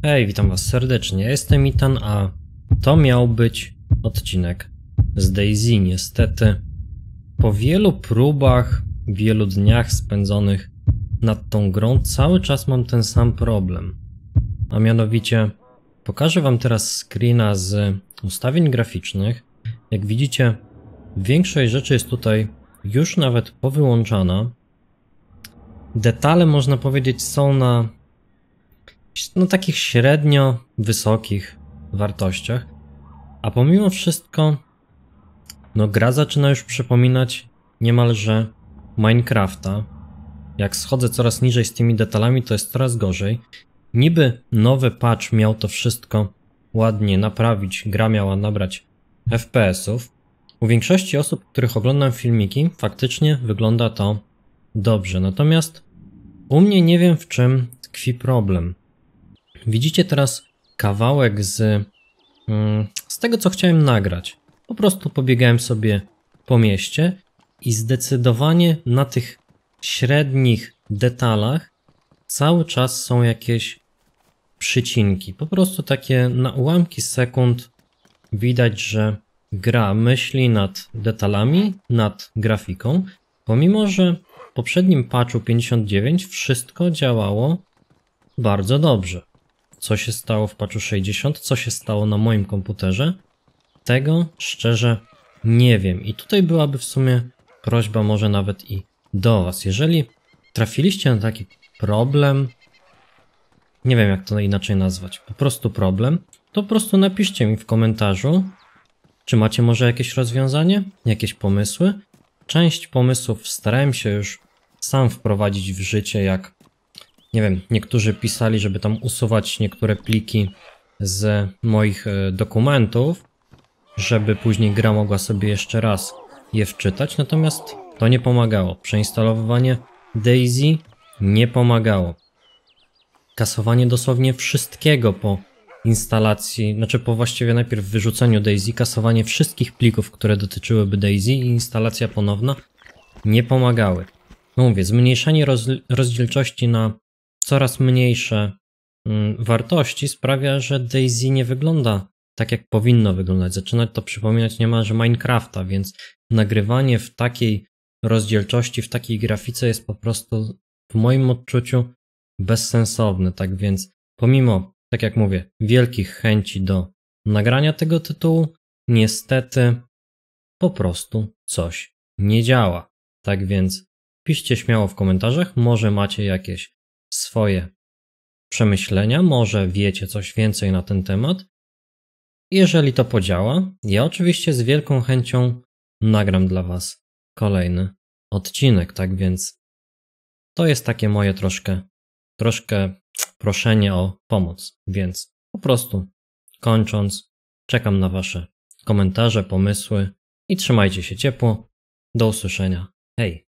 Hej, witam was serdecznie, ja jestem Itan, a to miał być odcinek z DayZ. Niestety, po wielu próbach, wielu dniach spędzonych nad tą grą, cały czas mam ten sam problem. A mianowicie, pokażę wam teraz screena z ustawień graficznych. Jak widzicie, większość rzeczy jest tutaj już nawet powyłączana. Detale, można powiedzieć, są na takich średnio wysokich wartościach, a pomimo wszystko gra zaczyna już przypominać niemalże Minecrafta. Jak schodzę coraz niżej z tymi detalami, to jest coraz gorzej. Niby nowy patch miał to wszystko ładnie naprawić, gra miała nabrać FPS-ów. U większości osób, których oglądam filmiki, faktycznie wygląda to dobrze, natomiast u mnie nie wiem, w czym tkwi problem. Widzicie teraz kawałek z tego, co chciałem nagrać. Po prostu pobiegałem sobie po mieście i zdecydowanie na tych średnich detalach cały czas są jakieś przycinki. Po prostu takie na ułamki sekund widać, że gra myśli nad detalami, nad grafiką, pomimo że w poprzednim patchu 59 wszystko działało bardzo dobrze. Co się stało w patchu 60, co się stało na moim komputerze, tego szczerze nie wiem. I tutaj byłaby w sumie prośba może nawet i do was. Jeżeli trafiliście na taki problem, nie wiem jak to inaczej nazwać, po prostu problem, to po prostu napiszcie mi w komentarzu, czy macie może jakieś rozwiązanie, jakieś pomysły. Część pomysłów starałem się już sam wprowadzić w życie, jak nie wiem, niektórzy pisali, żeby tam usuwać niektóre pliki z moich dokumentów, żeby później gra mogła sobie jeszcze raz je wczytać, natomiast to nie pomagało. Przeinstalowywanie DayZ nie pomagało. Kasowanie dosłownie wszystkiego po instalacji, po właściwie najpierw wyrzuceniu DayZ, kasowanie wszystkich plików, które dotyczyłyby DayZ i instalacja ponowna nie pomagały. No mówię, zmniejszenie rozdzielczości na coraz mniejsze wartości sprawia, że DayZ nie wygląda tak, jak powinno wyglądać. Zaczyna to przypominać niemalże Minecrafta, więc nagrywanie w takiej rozdzielczości, w takiej grafice jest po prostu w moim odczuciu bezsensowne. Tak więc pomimo, tak jak mówię, wielkich chęci do nagrania tego tytułu, niestety po prostu coś nie działa. Tak więc piszcie śmiało w komentarzach, może macie jakieś swoje przemyślenia, może wiecie coś więcej na ten temat. Jeżeli to podziała, ja oczywiście z wielką chęcią nagram dla was kolejny odcinek, tak więc to jest takie moje troszkę proszenie o pomoc, więc po prostu kończąc, czekam na wasze komentarze, pomysły i trzymajcie się ciepło. Do usłyszenia. Hej!